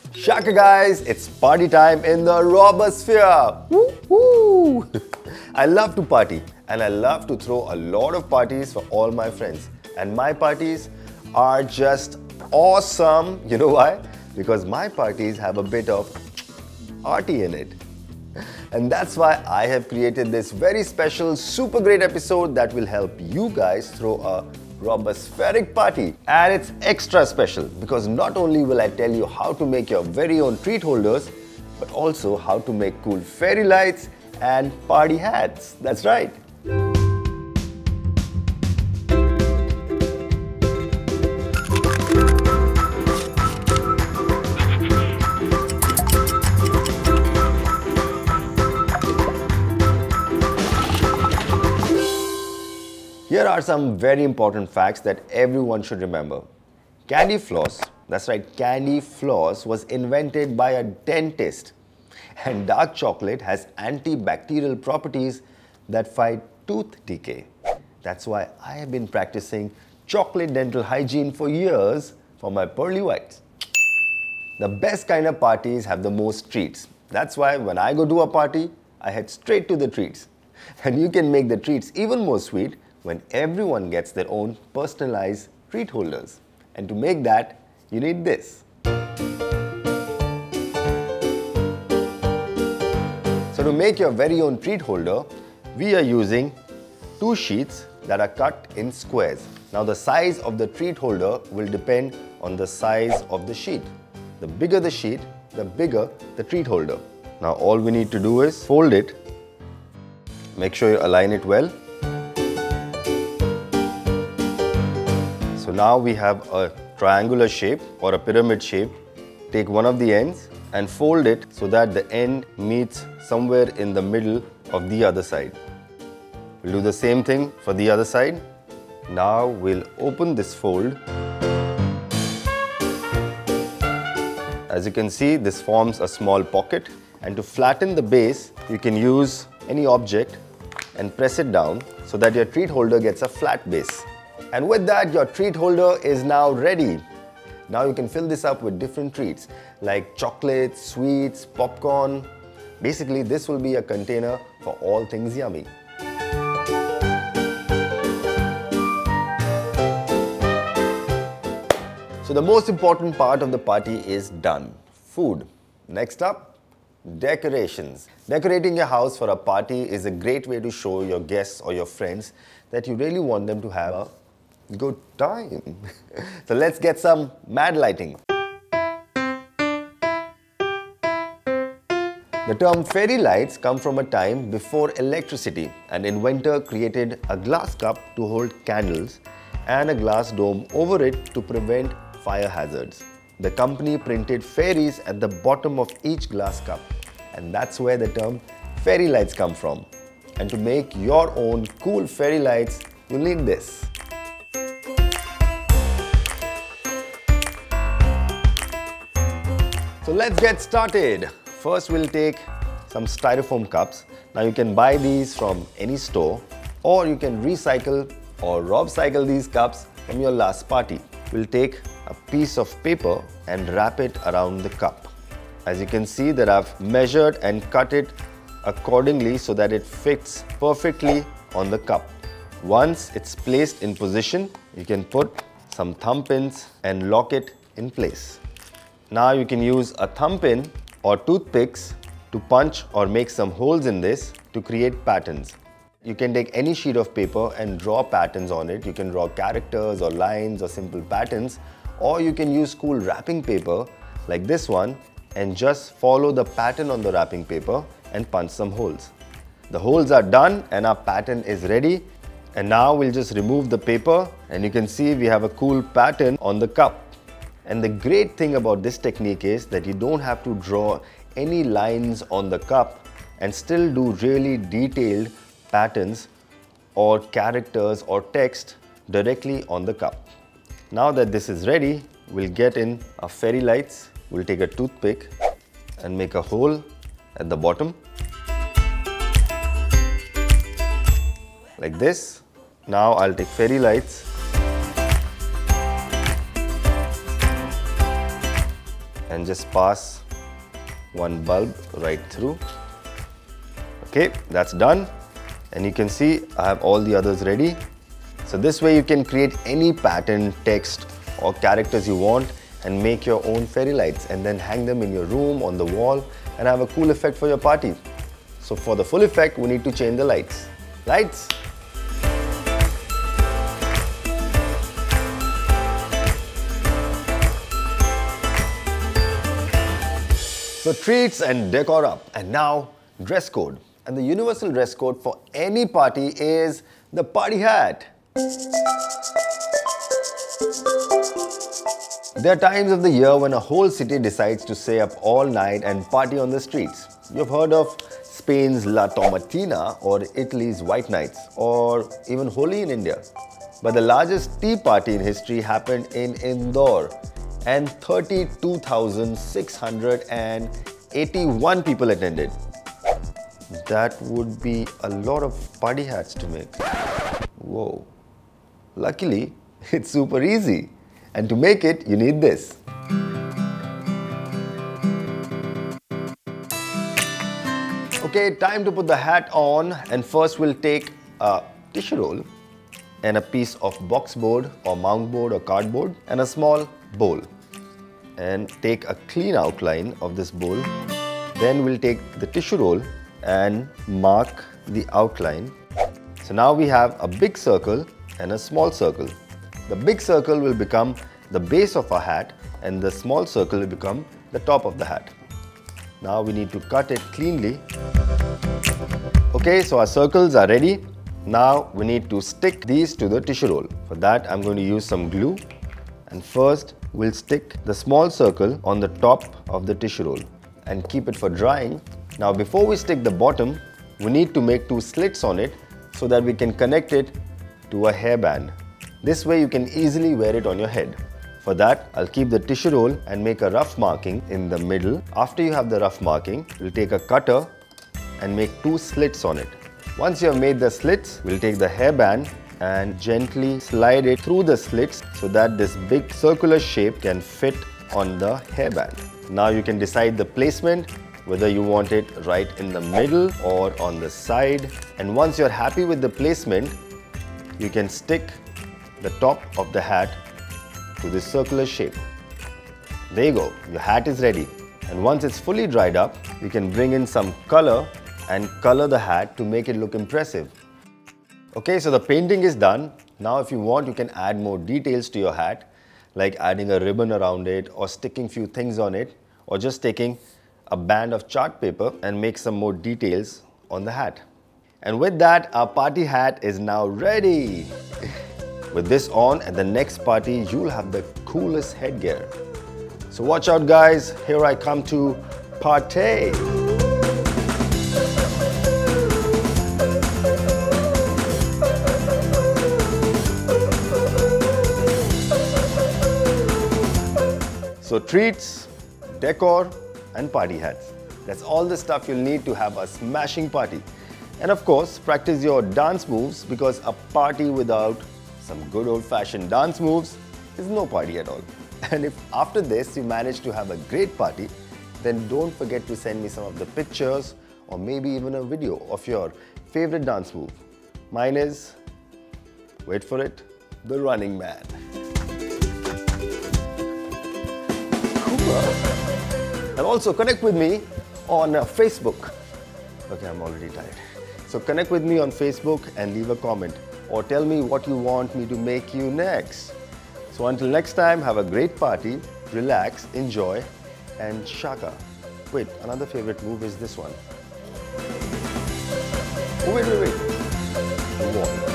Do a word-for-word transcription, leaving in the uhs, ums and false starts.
Shaka guys, it's party time in the Robosphere. Woo-hoo! I love to party and I love to throw a lot of parties for all my friends. And my parties are just awesome. You know why? Because my parties have a bit of arty in it. And that's why I have created this very special, super great episode that will help you guys throw a Robospheric party. And it's extra special because not only will I tell you how to make your very own treat holders, but also how to make cool fairy lights and party hats. That's right. Here are some very important facts that everyone should remember. Candy floss, that's right, candy floss was invented by a dentist. And dark chocolate has antibacterial properties that fight tooth decay. That's why I have been practicing chocolate dental hygiene for years for my pearly whites. The best kind of parties have the most treats. That's why when I go to a party, I head straight to the treats. And you can make the treats even more sweet when everyone gets their own personalized treat holders. And to make that, you need this. So to make your very own treat holder, we are using two sheets that are cut in squares. Now the size of the treat holder will depend on the size of the sheet. The bigger the sheet, the bigger the treat holder. Now all we need to do is fold it. Make sure you align it well. So now we have a triangular shape or a pyramid shape. Take one of the ends and fold it so that the end meets somewhere in the middle of the other side. We'll do the same thing for the other side. Now we'll open this fold. As you can see, this forms a small pocket, and to flatten the base, you can use any object and press it down so that your treat holder gets a flat base. And with that, your treat holder is now ready. Now you can fill this up with different treats like chocolates, sweets, popcorn. Basically, this will be a container for all things yummy. So the most important part of the party is done. Food. Next up, decorations. Decorating your house for a party is a great way to show your guests or your friends that you really want them to have a good time. So let's get some mad lighting. The term fairy lights come from a time before electricity. An inventor created a glass cup to hold candles and a glass dome over it to prevent fire hazards. The company printed fairies at the bottom of each glass cup, and that's where the term fairy lights come from. And to make your own cool fairy lights, you'll need this. So let's get started. First we'll take some styrofoam cups. Now you can buy these from any store, or you can recycle or rob-cycle these cups from your last party. We'll take a piece of paper and wrap it around the cup. As you can see that I've measured and cut it accordingly so that it fits perfectly on the cup. Once it's placed in position, you can put some thumb pins and lock it in place. Now you can use a thumb pin or toothpicks to punch or make some holes in this to create patterns. You can take any sheet of paper and draw patterns on it. You can draw characters or lines or simple patterns, or you can use cool wrapping paper like this one and just follow the pattern on the wrapping paper and punch some holes. The holes are done and our pattern is ready. And now we'll just remove the paper and you can see we have a cool pattern on the cup. And the great thing about this technique is that you don't have to draw any lines on the cup and still do really detailed patterns or characters or text directly on the cup. Now that this is ready, we'll get in our fairy lights. We'll take a toothpick and make a hole at the bottom like this. Now I'll take fairy lights and just pass one bulb right through. Okay, that's done. And you can see I have all the others ready. So this way you can create any pattern, text or characters you want and make your own fairy lights and then hang them in your room, on the wall, and have a cool effect for your party. So for the full effect, we need to change the lights. Lights! So treats and decor up, and now dress code. And the universal dress code for any party is the party hat. There are times of the year when a whole city decides to stay up all night and party on the streets. You've heard of Spain's La Tomatina or Italy's White Nights or even Holi in India. But the largest tea party in history happened in Indore and thirty-two thousand six hundred eighty-one people attended. That would be a lot of party hats to make. Whoa. Luckily, it's super easy. And to make it, you need this. Okay, time to put the hat on. And first we'll take a tissue roll and a piece of box board or mount board or cardboard and a small bowl. And take a clean outline of this bowl. Then we'll take the tissue roll and mark the outline. So now we have a big circle and a small circle. The big circle will become the base of our hat and the small circle will become the top of the hat. Now we need to cut it cleanly. Okay, so our circles are ready. Now we need to stick these to the tissue roll. For that, I'm going to use some glue. And first, we'll stick the small circle on the top of the tissue roll and keep it for drying. Now before we stick the bottom, we need to make two slits on it so that we can connect it to a hairband. This way you can easily wear it on your head. For that, I'll keep the tissue roll and make a rough marking in the middle. After you have the rough marking, we'll take a cutter and make two slits on it. Once you have made the slits, we'll take the hairband and gently slide it through the slits so that this big circular shape can fit on the hairband. Now you can decide the placement, whether you want it right in the middle or on the side. And once you're happy with the placement, you can stick the top of the hat to this circular shape. There you go, your hat is ready. And once it's fully dried up, you can bring in some color and color the hat to make it look impressive. Okay, so the painting is done. Now if you want, you can add more details to your hat, like adding a ribbon around it or sticking few things on it, or just taking a band of chart paper and make some more details on the hat. And with that, our party hat is now ready. With this on, at the next party, you'll have the coolest headgear. So watch out guys, here I come to partay. So treats, decor and party hats. That's all the stuff you'll need to have a smashing party. And of course, practice your dance moves because a party without some good old-fashioned dance moves is no party at all. And if after this you manage to have a great party, then don't forget to send me some of the pictures or maybe even a video of your favorite dance move. Mine is, wait for it, the running man. And also connect with me on uh, Facebook. Okay, I'm already tired. So connect with me on Facebook and leave a comment or tell me what you want me to make you next. So until next time, have a great party, relax, enjoy and shaka. Wait, another favorite move is this one. Oh, wait, wait, wait. Move on.